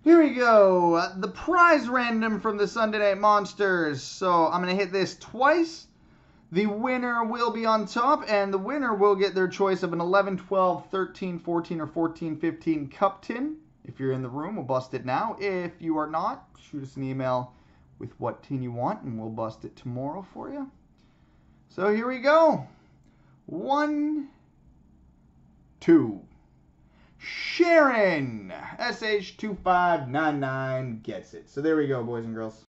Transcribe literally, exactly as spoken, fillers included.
Here we go. Uh, the prize random from the Sunday Night Monsters. So I'm going to hit this twice. The winner will be on top, and the winner will get their choice of an eleven, twelve, thirteen, fourteen, or fourteen, fifteen cup tin. If you're in the room, we'll bust it now. If you are not, shoot us an email with what tin you want, and we'll bust it tomorrow for you. So here we go. One, two. Sharon, S H two five nine nine, gets it. So there we go, boys and girls.